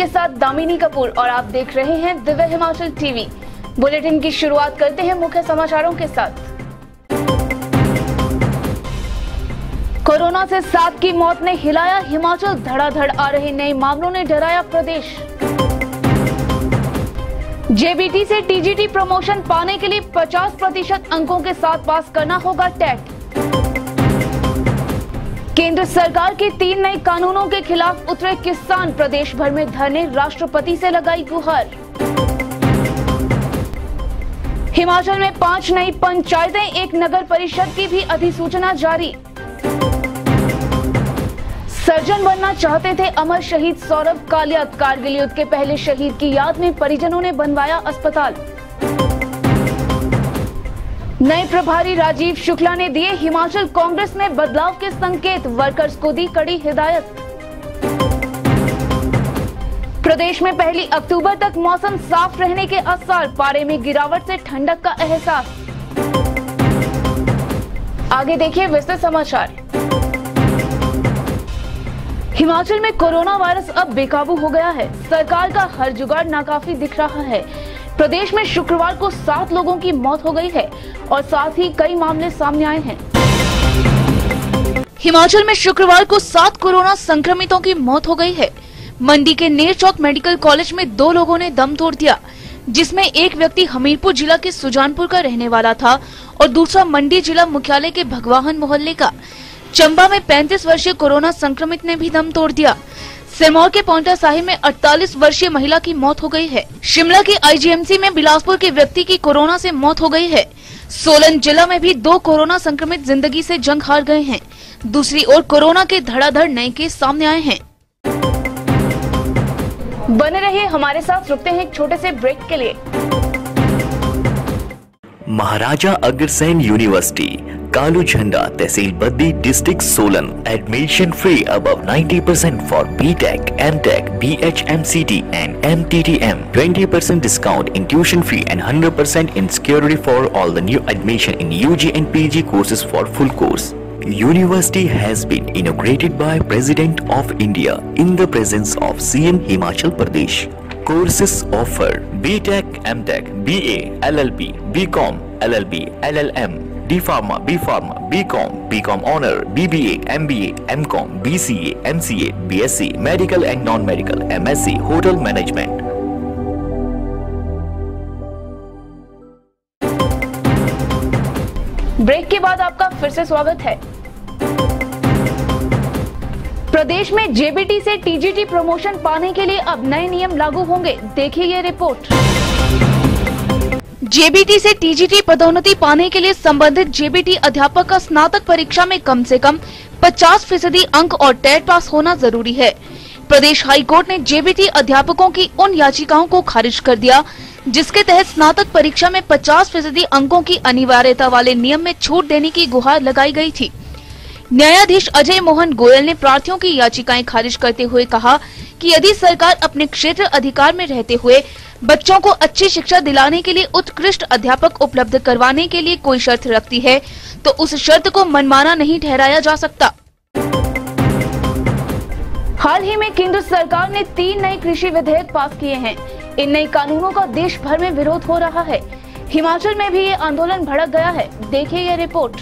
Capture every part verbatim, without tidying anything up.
आपके साथ दामिनी कपूर और आप देख रहे हैं दिव्य हिमाचल टीवी। बुलेटिन की शुरुआत करते हैं मुख्य समाचारों के साथ। कोरोना से सात की मौत ने हिलाया हिमाचल, धड़ाधड़ आ रहे नए मामलों ने डराया प्रदेश। जेबीटी से टीजीटी प्रमोशन पाने के लिए पचास प्रतिशत अंकों के साथ पास करना होगा टेट। केंद्र सरकार के तीन नए कानूनों के खिलाफ उतरे किसान, प्रदेश भर में धरने, राष्ट्रपति से लगाई गुहार। हिमाचल में पांच नई पंचायतें, एक नगर परिषद की भी अधिसूचना जारी। सर्जन बनना चाहते थे अमर शहीद सौरभ कालिया, कारगिल युद्ध के पहले शहीद की याद में परिजनों ने बनवाया अस्पताल। नए प्रभारी राजीव शुक्ला ने दिए हिमाचल कांग्रेस में बदलाव के संकेत, वर्कर्स को दी कड़ी हिदायत। प्रदेश में पहली अक्टूबर तक मौसम साफ रहने के आसार, पारे में गिरावट से ठंडक का एहसास। आगे देखिए विस्तृत समाचार। हिमाचल में कोरोना वायरस अब बेकाबू हो गया है। सरकार का हर जुगाड़ नाकाफी दिख रहा है। प्रदेश में शुक्रवार को सात लोगों की मौत हो गई है और साथ ही कई मामले सामने आए हैं। हिमाचल में शुक्रवार को सात कोरोना संक्रमितों की मौत हो गई है। मंडी के नेरचौक मेडिकल कॉलेज में दो लोगों ने दम तोड़ दिया, जिसमें एक व्यक्ति हमीरपुर जिला के सुजानपुर का रहने वाला था और दूसरा मंडी जिला मुख्यालय के भगवाहन मोहल्ले का। चंबा में पैंतीस वर्षीय कोरोना संक्रमित ने भी दम तोड़ दिया। सिरमौर के पौंटा साहिब में अड़तालीस वर्षीय महिला की मौत हो गई है। शिमला के आईजीएमसी में बिलासपुर के व्यक्ति की कोरोना से मौत हो गई है। सोलन जिला में भी दो कोरोना संक्रमित जिंदगी से जंग हार गए हैं। दूसरी ओर कोरोना के धड़ाधड़ नए केस सामने आए हैं। बने रहिए हमारे साथ, रुकते हैं एक छोटे से ब्रेक के लिए। महाराजा अग्रसेन यूनिवर्सिटी, कालू झंडा, तहसील Baddi, district Solan. Admission free above ninety percent for B Tech, M Tech, B H M C T and M T T M. twenty percent discount in tuition fee and one hundred percent in security for all the new admission in U G and P G courses for full course. University has been inaugurated by President of India in the presence of C M Himachal Pradesh. Courses offer B Tech, M Tech, B A, L L B, B Com, L L B, L L M, D Pharma, B Pharma, B Com, B Com Honor, B B A, M B A, M Com, B C A, M C A, B S c, Medical and Non-Medical, M S c, Hotel Management. Break के बाद आपका फिर से स्वागत है। प्रदेश में JBT से TGT promotion पाने के लिए अब नए नियम लागू होंगे, देखिए ये रिपोर्ट। जेबीटी से टीजीटी पदोन्नति पाने के लिए संबंधित जेबीटी अध्यापक का स्नातक परीक्षा में कम से कम पचास फीसदी अंक और टेट पास होना जरूरी है। प्रदेश हाई कोर्ट ने जेबीटी अध्यापकों की उन याचिकाओं को खारिज कर दिया जिसके तहत स्नातक परीक्षा में पचास फीसदी अंकों की अनिवार्यता वाले नियम में छूट देने की गुहार लगाई गई थी। न्यायाधीश अजय मोहन गोयल ने प्रार्थियों की याचिकाएं खारिज करते हुए कहा कि यदि सरकार अपने क्षेत्र अधिकार में रहते हुए बच्चों को अच्छी शिक्षा दिलाने के लिए उत्कृष्ट अध्यापक उपलब्ध करवाने के लिए कोई शर्त रखती है तो उस शर्त को मनमाना नहीं ठहराया जा सकता। हाल ही में केंद्र सरकार ने तीन नए कृषि विधेयक पास किए हैं। इन नए कानूनों का देश भर में विरोध हो रहा है। हिमाचल में भी ये आंदोलन भड़क गया है, देखिए ये रिपोर्ट।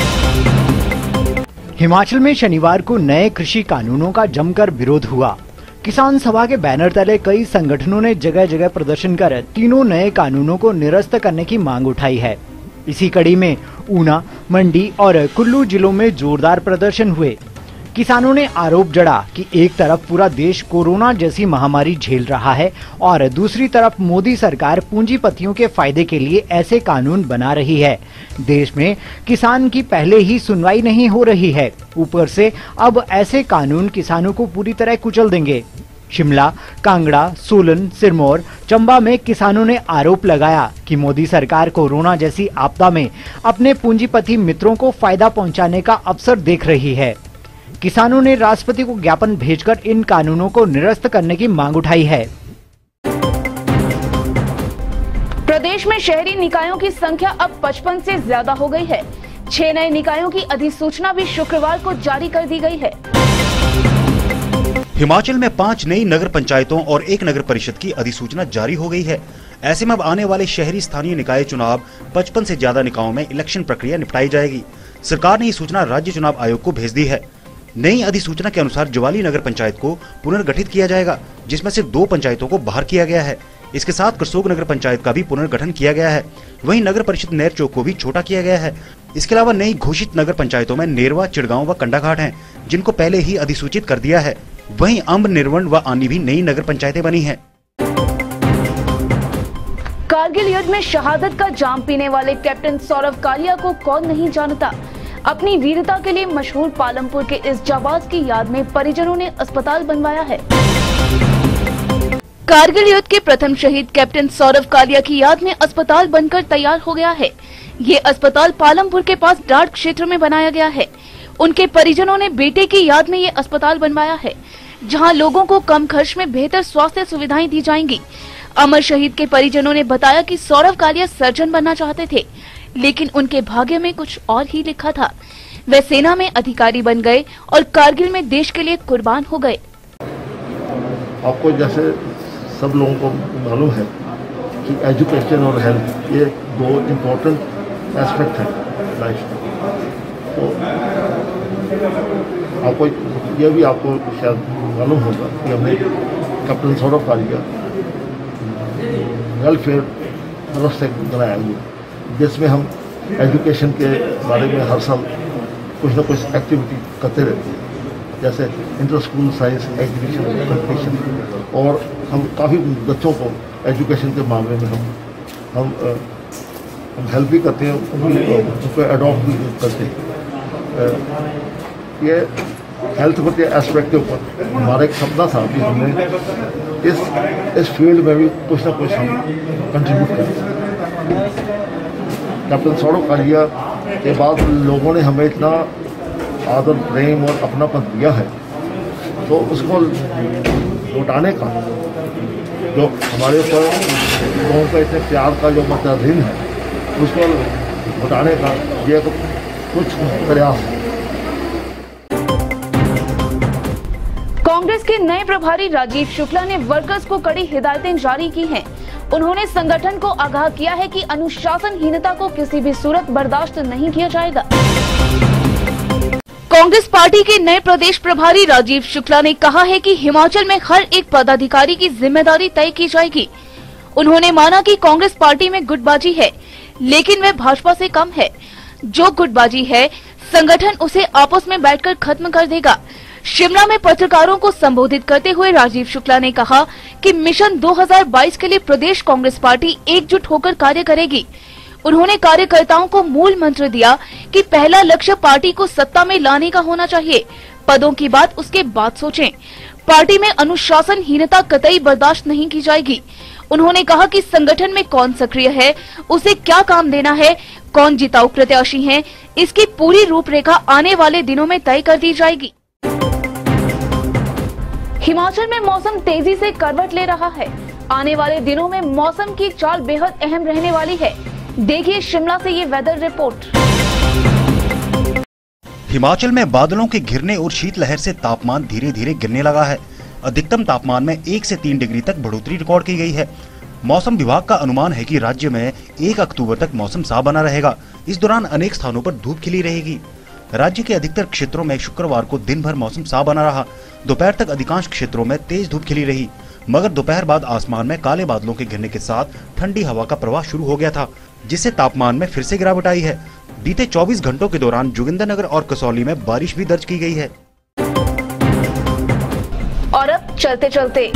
हिमाचल में शनिवार को नए कृषि कानूनों का जमकर विरोध हुआ। किसान सभा के बैनर तले कई संगठनों ने जगह जगह प्रदर्शन कर तीनों नए कानूनों को निरस्त करने की मांग उठाई है। इसी कड़ी में ऊना, मंडी और कुल्लू जिलों में जोरदार प्रदर्शन हुए। किसानों ने आरोप जड़ा कि एक तरफ पूरा देश कोरोना जैसी महामारी झेल रहा है और दूसरी तरफ मोदी सरकार पूंजीपतियों के फायदे के लिए ऐसे कानून बना रही है। देश में किसान की पहले ही सुनवाई नहीं हो रही है, ऊपर से अब ऐसे कानून किसानों को पूरी तरह कुचल देंगे। शिमला, कांगड़ा, सोलन, सिरमौर, चंबा में किसानों ने आरोप लगाया कि मोदी सरकार कोरोना जैसी आपदा में अपने पूंजीपति मित्रों को फायदा पहुंचाने का अवसर देख रही है। किसानों ने राष्ट्रपति को ज्ञापन भेजकर इन कानूनों को निरस्त करने की मांग उठाई है। प्रदेश में शहरी निकायों की संख्या अब पचपन से ज्यादा हो गई है। छह नए निकायों की अधिसूचना भी शुक्रवार को जारी कर दी गई है। हिमाचल में पांच नई नगर पंचायतों और एक नगर परिषद की अधिसूचना जारी हो गई है। ऐसे में अब आने वाले शहरी स्थानीय निकाय चुनाव पचपन से ज्यादा निकायों में इलेक्शन प्रक्रिया निपटाई जाएगी। सरकार ने ये सूचना राज्य चुनाव आयोग को भेज दी है। नई अधिसूचना के अनुसार ज्वाली नगर पंचायत को पुनर्गठित किया जाएगा, जिसमें से दो पंचायतों को बाहर किया गया है। इसके साथ करसोग नगर पंचायत का भी पुनर्गठन किया गया है। वहीं नगर परिषद नेर चौक को भी छोटा किया गया है। इसके अलावा नई घोषित नगर पंचायतों में नेरवा, चिड़गांव व कंडाघाट हैं, जिनको पहले ही अधिसूचित कर दिया है। वहीं अम्ब, निर्वण व आनी भी नई नगर पंचायतें बनी हैं। कारगिल युद्ध में शहादत का जाम पीने वाले कैप्टन सौरभ कालिया को कौन नहीं जानता। अपनी वीरता के लिए मशहूर पालमपुर के इस जाबाज की याद में परिजनों ने अस्पताल बनवाया है। कारगिल युद्ध के प्रथम शहीद कैप्टन सौरभ कालिया की याद में अस्पताल बनकर तैयार हो गया है। ये अस्पताल पालमपुर के पास डार्ट क्षेत्र में बनाया गया है। उनके परिजनों ने बेटे की याद में ये अस्पताल बनवाया है, जहां लोगों को कम खर्च में बेहतर स्वास्थ्य सुविधाएं दी जाएंगी। अमर शहीद के परिजनों ने बताया कि सौरभ कालिया सर्जन बनना चाहते थे, लेकिन उनके भाग्य में कुछ और ही लिखा था। वे सेना में अधिकारी बन गए और कारगिल में देश के लिए कुर्बान हो गए। आपको जैसे सब लोगों को मालूम है कि एजुकेशन और हेल्थ ये दो इम्पोर्टेंट एस्पेक्ट हैं लाइफ में। तो आपको ये भी आपको शायद मालूम होगा कि हमने captain Saurabh Kalia welfare trust से बनाया हुआ, जिसमें हम एजुकेशन के बारे में हर साल कुछ ना कुछ एक्टिविटी करते रहते हैं, जैसे inter school science exhibition competition, और हम काफ़ी बच्चों को एजुकेशन के मामले में हम हम हम हेल्प भी करते हैं, उनको अडॉप्ट भी करते हैं। ये हेल्थ के एस्पेक्ट के ऊपर हमारा एक सपना था कि हमने इस इस फील्ड में भी कुछ ना कुछ हम कंट्रीब्यूट करें। कैप्टन सौरभ कालिया के बाद लोगों ने हमें इतना आदर, प्रेम और अपनापन दिया है, तो उसको लौटाने का जो हमारे ऊपर लोगों का इतने प्यार का जो मुतज़िन है, उसको लौटाने का ये तो कुछ प्रयास है। कांग्रेस के नए प्रभारी राजीव शुक्ला ने वर्कर्स को कड़ी हिदायतें जारी की हैं। उन्होंने संगठन को आगाह किया है कि अनुशासनहीनता को किसी भी सूरत बर्दाश्त नहीं किया जाएगा। कांग्रेस पार्टी के नए प्रदेश प्रभारी राजीव शुक्ला ने कहा है कि हिमाचल में हर एक पदाधिकारी की जिम्मेदारी तय की जाएगी। उन्होंने माना कि कांग्रेस पार्टी में गुटबाजी है, लेकिन वह भाजपा से कम है। जो गुटबाजी है, संगठन उसे आपस में बैठकर खत्म कर देगा। शिमला में पत्रकारों को संबोधित करते हुए राजीव शुक्ला ने कहा कि मिशन दो हज़ार बाईस के लिए प्रदेश कांग्रेस पार्टी एकजुट होकर कार्य करेगी। उन्होंने कार्यकर्ताओं को मूल मंत्र दिया कि पहला लक्ष्य पार्टी को सत्ता में लाने का होना चाहिए। पदों की बात उसके बाद सोचें। पार्टी में अनुशासनहीनता कतई बर्दाश्त नहीं की जाएगी। उन्होंने कहा कि संगठन में कौन सक्रिय है, उसे क्या काम देना है, कौन जिताऊ प्रत्याशी हैं, इसकी पूरी रूपरेखा आने वाले दिनों में तय कर दी जाएगी। हिमाचल में मौसम तेजी से करवट ले रहा है। आने वाले दिनों में मौसम की चाल बेहद अहम रहने वाली है। देखिए शिमला से ये वेदर रिपोर्ट। हिमाचल में बादलों के घिरने और शीतलहर से तापमान धीरे धीरे गिरने लगा है। अधिकतम तापमान में एक से तीन डिग्री तक बढ़ोतरी रिकॉर्ड की गई है। मौसम विभाग का अनुमान है कि राज्य में एक अक्टूबर तक मौसम साफ बना रहेगा। इस दौरान अनेक स्थानों पर धूप खिली रहेगी। राज्य के अधिकतर क्षेत्रों में शुक्रवार को दिन भर मौसम साफ बना रहा। दोपहर तक अधिकांश क्षेत्रों में तेज धूप खिली रही, मगर दोपहर बाद आसमान में काले बादलों के घिरने के साथ ठंडी हवा का प्रवाह शुरू हो गया था, जिससे तापमान में फिर से गिरावट आई है। बीते चौबीस घंटों के दौरान जोगिंद्रनगर और कसौली में बारिश भी दर्ज की गई है। और अब चलते चलते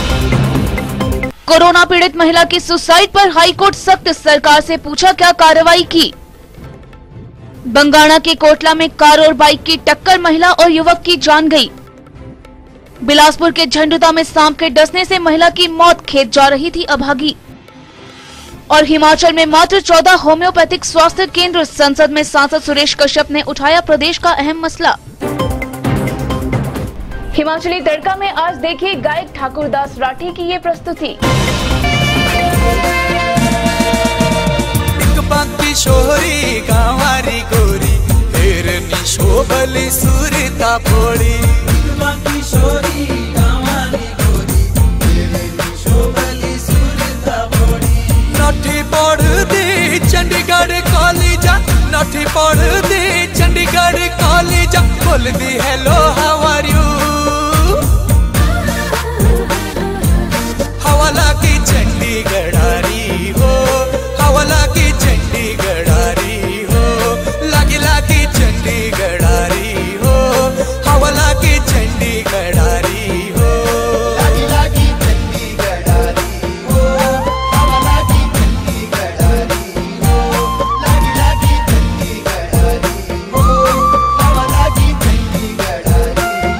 कोरोना पीड़ित महिला की सुसाइड पर हाईकोर्ट सख्त, सरकार से पूछा क्या कार्रवाई की। बंगाणा के कोटला में कार और बाइक की टक्कर, महिला और युवक की जान गई। बिलासपुर के झंडुता में सांप के डसने से महिला की मौत, खेत जा रही थी अभागी। और हिमाचल में मात्र चौदह होम्योपैथिक स्वास्थ्य केंद्र, संसद में सांसद सुरेश कश्यप ने उठाया प्रदेश का अहम मसला। हिमाचली तड़का में आज देखिए गायक ठाकुरदास राठी की ये प्रस्तुति। शोरी गावारी गोरी फेरनी शोभली सुरता पोड़ी नठी पढ़दी चंडीगढ़ कॉलेज नठी पढ़दी चंडीगढ़ कॉलेज बोलदी हेलो हाउ आर यू हवाला की चंडीगढ़ारी हो हवाला की चंडीगढ़ारी हो लागिला की चंडीगढ़ारी हो हवाला की चंडीगढ़ारी हो लागिला की चंडीगढ़ारी हो हवाला की चंडीगढ़ारी हो लागिला की चंडीगढ़ारी हो हवाला की चंडीगढ़ारी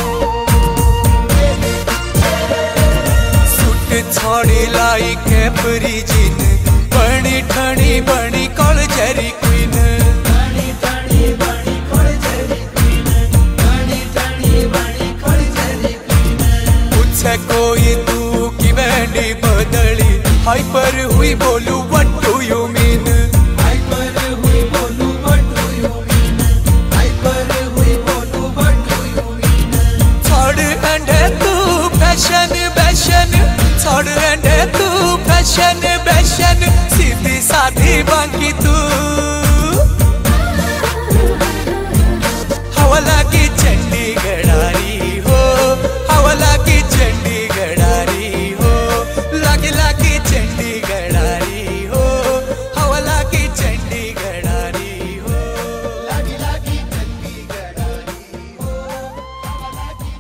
हो सूट छोड़ी लाई कैपरी जिन बनी ठणी बनी कॉल जेरी क्वीन बनी ठणी बनी कॉल जेरी क्वीन बनी ठणी बनी कॉल जेरी क्वीन पूछे कोई तू की बैंडी बदली हाइपर हुई बोलू what do you mean hyper हुई बोलू what do you mean hyper हुई बोलू व्हाट डू यू मीन छोड़ अंडे तू फैशन फैशन छोड़ अंडे तू फैशन फैशन सीधी साधी बाकी तू हवाला की चंडीगढ़ारी हो हवाला की चंडीगढ़ारी हो लागिला की चंडीगढ़ारी हो हवाला की चंडीगढ़ारी हो लागिला की चंडीगढ़ारी हो हवाला की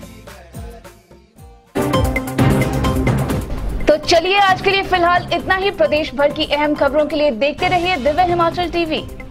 चंडीगढ़ारी। तो चलिए आज के लिए फिलहाल इतना ही। प्रदेश भर की अहम खबरों के लिए देखते रहिए दिव्य हिमाचल टीवी।